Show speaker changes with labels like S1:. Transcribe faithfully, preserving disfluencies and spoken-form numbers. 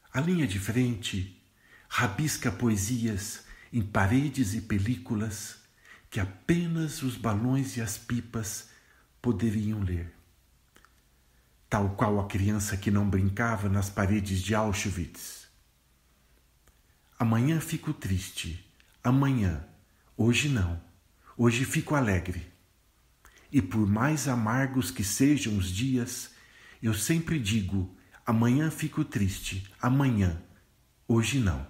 S1: A linha de frente rabisca poesias em paredes e películas que apenas os balões e as pipas poderiam ler. Tal qual a criança que não brincava nas paredes de Auschwitz. Amanhã fico triste, amanhã, hoje não, hoje fico alegre. E por mais amargos que sejam os dias, eu sempre digo, amanhã fico triste, amanhã, hoje não.